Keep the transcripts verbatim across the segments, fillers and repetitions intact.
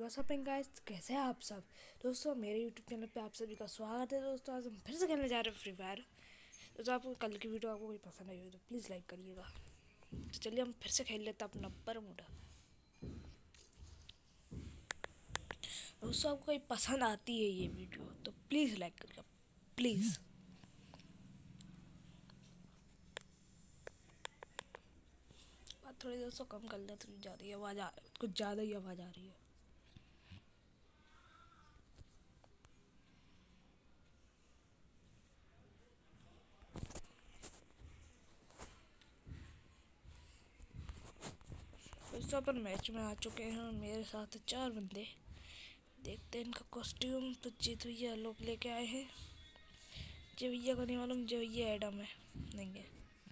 WhatsApp guys, कैसे हैं आप सब दोस्तों। मेरे यूट्यूब चैनल पे आप सभी का स्वागत है दोस्तों। आज हम फिर से खेलने जा रहे हैं फ्री फायर। दोस्तों आपको कल की वीडियो आपको कोई पसंद आई हो तो प्लीज़ लाइक करिएगा। तो चलिए हम फिर से खेल लेते हैं अपना बरमूडा। दोस्तों आपको कोई पसंद आती है ये वीडियो तो प्लीज़ लाइक करिएगा, प्लीज़। बात थोड़ी दोस्तों कम कर ले, थोड़ी ज़्यादा ही आवाज़ आ कुछ ज़्यादा ही आवाज़ आ रही है। दोस्तों अपन मैच में आ चुके हैं। मेरे साथ चार बंदे। देखते हैं इनका कॉस्ट्यूम। तो जीत भैया लोग लेके आए हैं। जय भैया को नहीं मालूम, जय भैया एडम है नहीं है।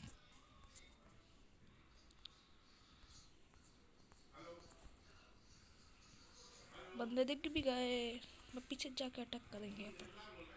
बंदे दिख भी गए, मैं पीछे जाके अटैक करेंगे अपन।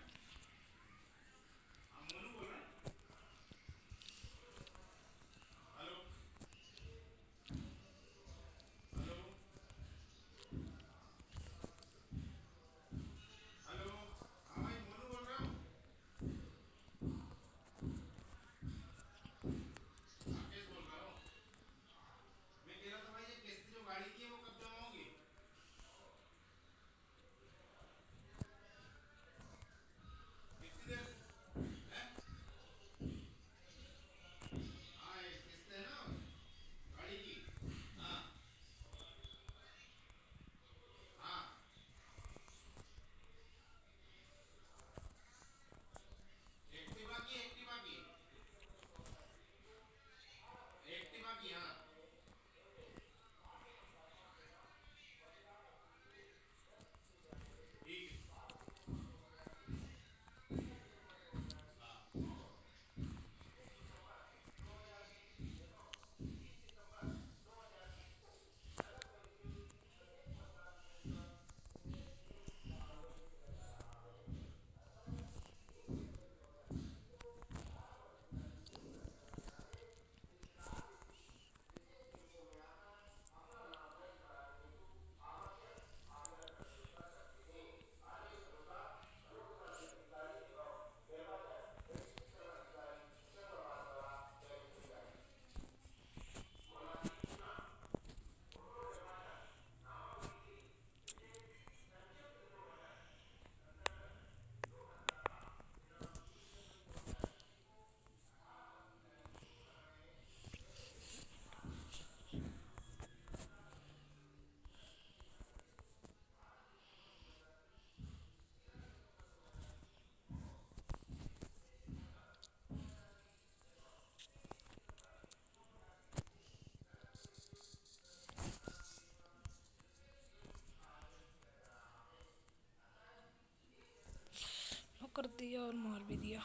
कर दिया और मार भी दिया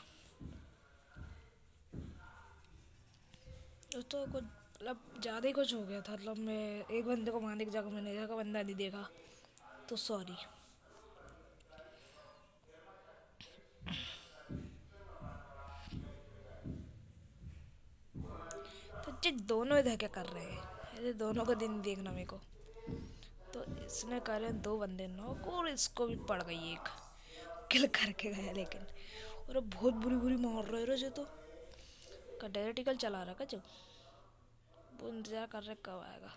दोस्तों। कुछ मतलब ज़्यादा ही कुछ हो गया था। मतलब मैं एक बंदे को मारने की जगह मैंने देखा बंदा नहीं देखा, तो सॉरी। तो जी दोनों इधर क्या कर रहे हैं, ये दोनों को दिन देखना मेरे को। तो इसने करे दो बंदे नॉक और इसको भी पड़ गई एक किल करके गया। लेकिन और बहुत बुरी बुरी मार रहे रहे तो का डायरेक्टिकल चला रहा जो वो इंतजार कर रहे कब आएगा।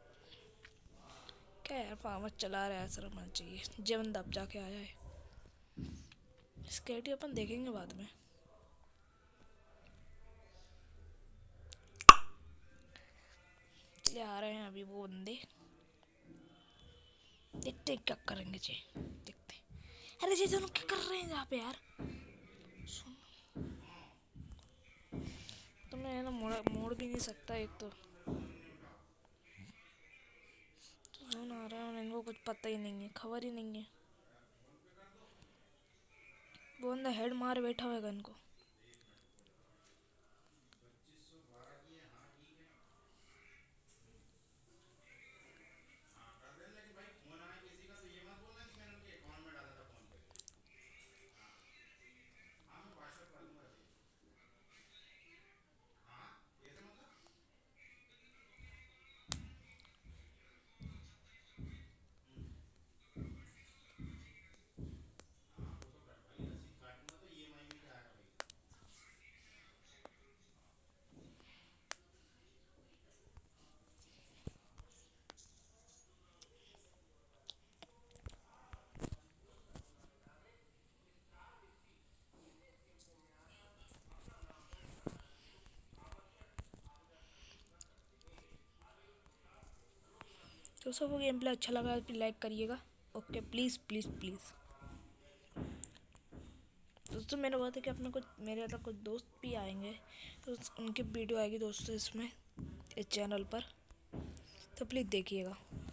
क्या यार फार्मर चला रहा है, शर्म आना चाहिए। जे बंदा अब जाके आया है। स्केटी अपन देखेंगे बाद में। चलिए आ रहे हैं अभी वो बंदे, देखते क्या करेंगे जी, देखते। अरे जी दोनों क्या कर रहे हैं यहाँ पे यार। सुन तो मैं ना मोड़ मोड़ भी नहीं सकता एक तो जोन आ रहा है और इनको कुछ पता ही नहीं है, खबर ही नहीं है। वो बंदा हेड मार बैठा हुआ गन को। दोस्तों वो गेम प्ले अच्छा लगा तो लाइक करिएगा। Okay please please please. दोस्तों मैंने बोला था कि अपने कुछ मेरे अंदर कुछ दोस्त भी आएंगे तो उनकी वीडियो आएगी दोस्तों इसमें, इस चैनल पर, तो प्लीज़ देखिएगा।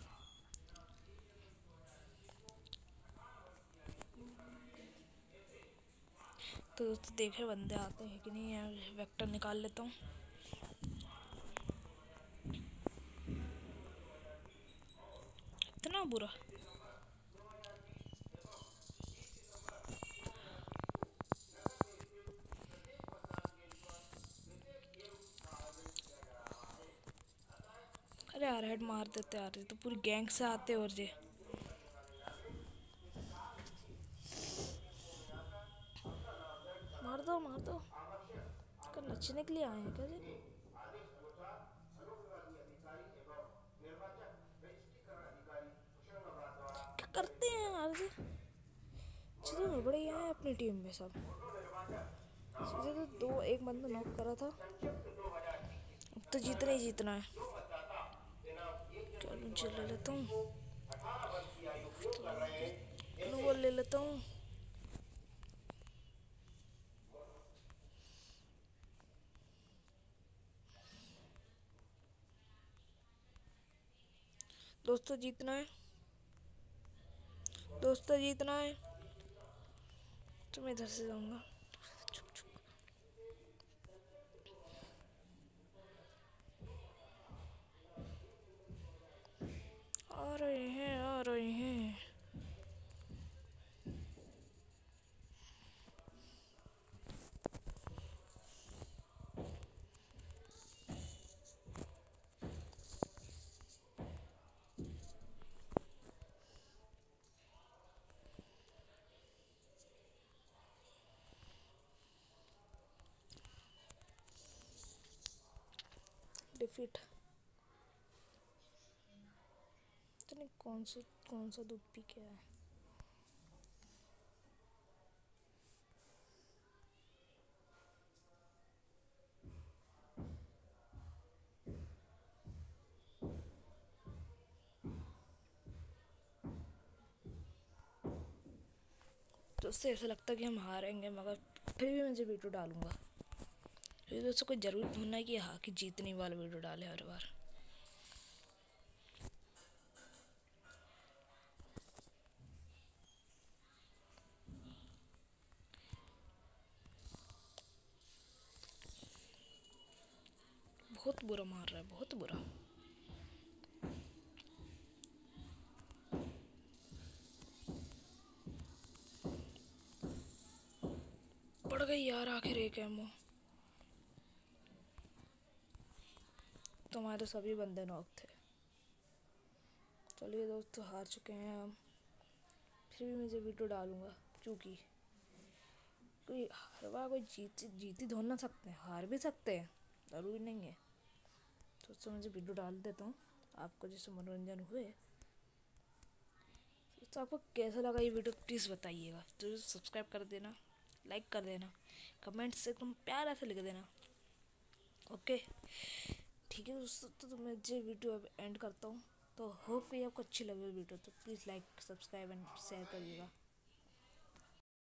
तो दोस्तों देखे बंदे आते हैं कि नहीं, यार वेक्टर निकाल लेता हूँ। इतना बुरा अरे यार हेड मार देते यार, तो पूरी गैंग से आते और जे मार दो मार दो। कर नचने के लिए आए हैं क्या जी? क्या करते हैं यार जी? चीज़ें में बड़े हैं अपनी टीम में सब। सीधे तो दो एक बंदा नॉक करा था, अब तो जीतना ही जीतना है। क्या मुझे ले लेता हूँ, ग्लूवॉल ले लेता हूँ। दोस्तों जीतना है, दोस्तों जीतना है। तो मैं इधर से जाऊंगा। आ रहे हैं आ रहे हैं। डिफीट तो नहीं, कौन सा कौन सा दूध पी के है। तो उससे ऐसा लगता है कि हम हारेंगे, मगर फिर भी मुझे वीडियो डालूंगा, क्योंकि दोस्तों कोई ज़रूरी होना है कि हाँ कि जीतने वाला वीडियो डाले हर बार। बहुत बुरा मार रहा है, बहुत बुरा। पड़ गई यार आखिर एक एमओ। तुम्हारे सभी बंदे नॉक थे। चलिए दोस्तों हार चुके हैं हम, फिर भी मुझे वीडियो डालूंगा, क्योंकि कोई हर बार कोई जीत जीती धो ना सकते हैं, हार भी सकते हैं, ज़रूरी नहीं है। तो उससे मुझे वीडियो डाल देता हूँ, आपको जैसे मनोरंजन हुए। तो आपको कैसा लगा ये वीडियो प्लीज़ बताइएगा। तो सब्सक्राइब कर देना, लाइक कर देना, कमेंट से तुम प्यार ऐसे लिख देना। ओके ठीक है दोस्तों, तो मैं जो वीडियो अब एंड करता हूँ। तो होप कि आपको अच्छी लगे वीडियो, तो please like subscribe and share करिएगा।